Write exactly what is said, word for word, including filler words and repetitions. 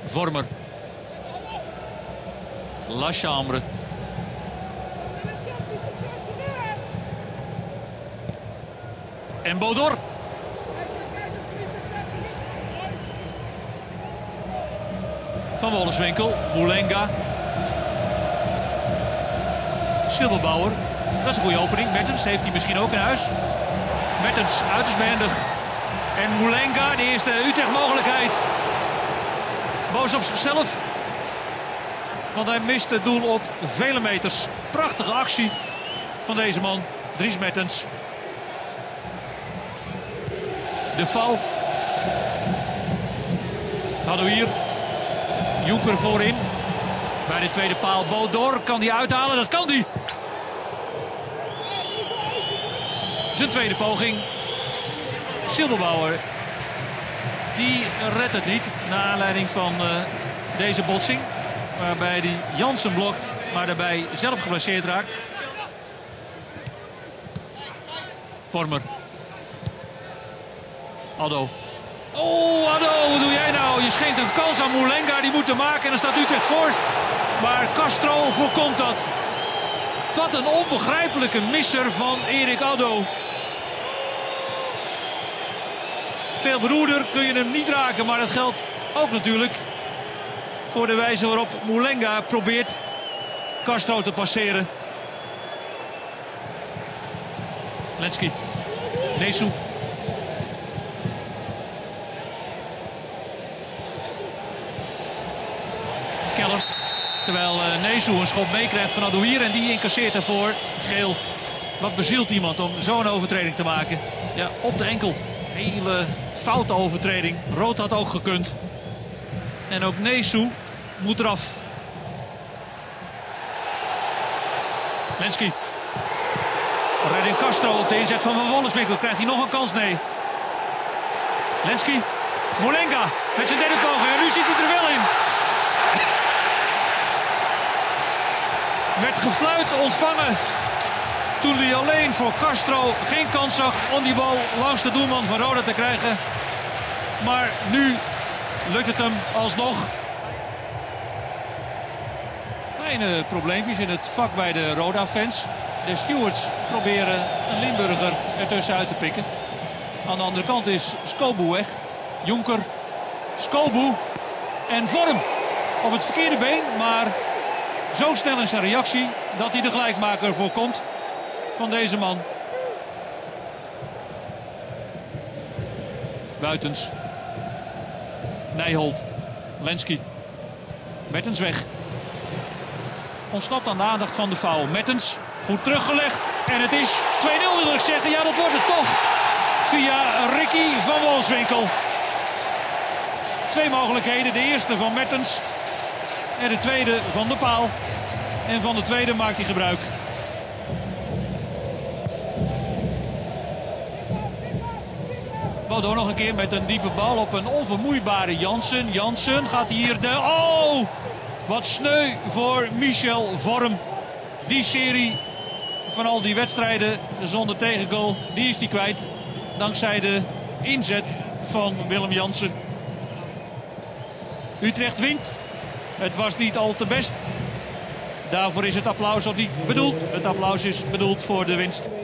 Vormer. Lachambre. En Bodor. Van Wolleswinkel. Moulenga. Silberbouwer. Dat is een goede opening. Mertens heeft hij misschien ook in huis. Mertens uiterst behendig. En Moulenga, de eerste Utrecht mogelijkheid. Boos op zichzelf. Want hij mist het doel op vele meters. Prachtige actie van deze man. Dries Mertens. De foul. Hadden we hier. Jonker voorin. Bij de tweede paal. Bodor. Kan hij uithalen? Dat kan hij. Zijn tweede poging. Silberbouwer. Die redt het niet. Naar aanleiding van uh, deze botsing. Waarbij die Jansen blokt. Maar daarbij zelf geblesseerd raakt. Vormer. Addo. Oh, Addo, wat doe jij nou? Je schenkt een kans aan Moulenga. Die moet hem maken en dan staat Utrecht voor. Maar Castro voorkomt dat. Wat een onbegrijpelijke misser van Erik Addo. Veel beroerder kun je hem niet raken. Maar dat geldt ook natuurlijk voor de wijze waarop Moulenga probeert Castro te passeren. Lenski. Nesu. Keller. Terwijl uh, Nesu een schop meekrijgt van Adouir en die incasseert ervoor geel. Wat bezielt iemand om zo'n overtreding te maken? Ja, op de enkel. Hele foute overtreding. Rood had ook gekund. En ook Nesu moet eraf. Lenski. Redding Castro op de inzet van Van Wolleswinkel. Krijgt hij nog een kans? Nee. Lenski. Moulenga met zijn derde poging. En nu zit hij er wel in. Werd gefluit ontvangen toen hij alleen voor Castro geen kans zag om die bal langs de doelman van Roda te krijgen. Maar nu lukt het hem alsnog. Kleine probleempjes in het vak bij de Roda-fans. De stewards proberen een Limburger ertussen uit te pikken. Aan de andere kant is Scobu weg. Jonker, Scobu en Vorm op het verkeerde been. Maar zo snel is zijn reactie dat hij de gelijkmaker voorkomt van deze man. Buitens. Nijholt. Lenski. Mertens weg. Ontsnapt aan de aandacht van de foul. Mertens. Goed teruggelegd. En het is twee nul wil ik zeggen. Ja, dat wordt het toch. Via Ricky van Wolleswinkel. Twee mogelijkheden. De eerste van Mertens. En de tweede van de paal. En van de tweede maakt hij gebruik. Bodor nog een keer met een diepe bal op een onvermoeibare Jansen. Jansen gaat hier de... Oh! Wat sneu voor Michel Vorm. Die serie van al die wedstrijden zonder tegengoal, die is hij kwijt. Dankzij de inzet van Willem Jansen. Utrecht wint. Het was niet al te best. Daarvoor is het applaus ook niet bedoeld. Het applaus is bedoeld voor de winst.